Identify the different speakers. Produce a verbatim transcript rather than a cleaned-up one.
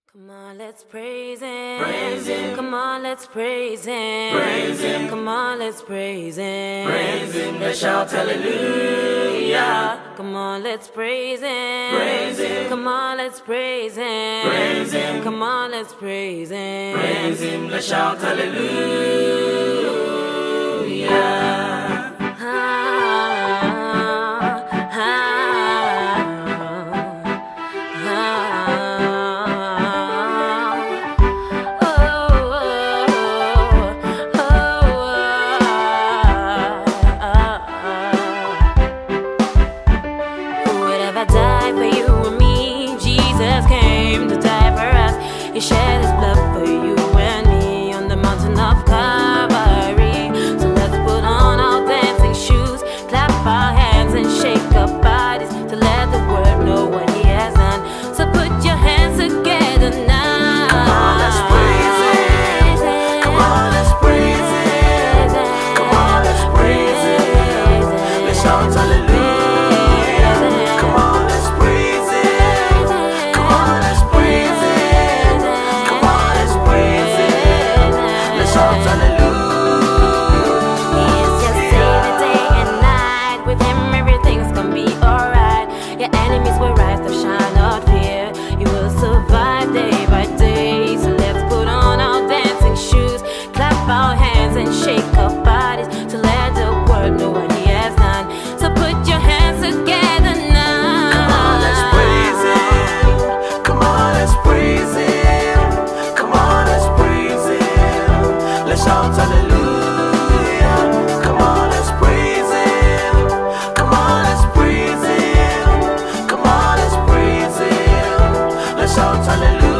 Speaker 1: Come on, let's praise Him.
Speaker 2: Praise Him.
Speaker 1: Come on, let's praise Him.
Speaker 2: Praise Him.
Speaker 1: Come on, let's praise Him.
Speaker 2: Praise Him. Let's shout hallelujah.
Speaker 1: Come on, let's praise Him.
Speaker 2: Praise Him.
Speaker 1: Come on, let's praise Him.
Speaker 2: Praise Him.
Speaker 1: Come on, let's praise Him.
Speaker 2: Praise Him. Let's shout hallelujah.
Speaker 1: Ah, ah, ah. He shed his blood for you and me on the mountain of Calvary. So let's put on our dancing shoes, clap our hands and shake our bodies to let the world know what he has done. So put your hands together now.
Speaker 2: Come on, let's praise Him. Come on, let's praise Him. Come on, let's praise Him. Let's shout hallelujah. Come on, let's praise Him. Come on, let's praise Him.
Speaker 1: Hallelujah. He's your savior day and night. With him everything's gonna be alright. Your enemies will rise to shine out fear. You will survive day by day. So let's put on our dancing shoes, clap our hands and shake our bodies to let the world know what he has done. So put your hands together now.
Speaker 2: Come on, let's praise Him. Come on, let's praise Him. Come on, let's praise Him. Let's shout hallelujah. Come on, let's praise Him. Come on, let's praise Him. Come on, let's praise Him. Let's shout hallelujah.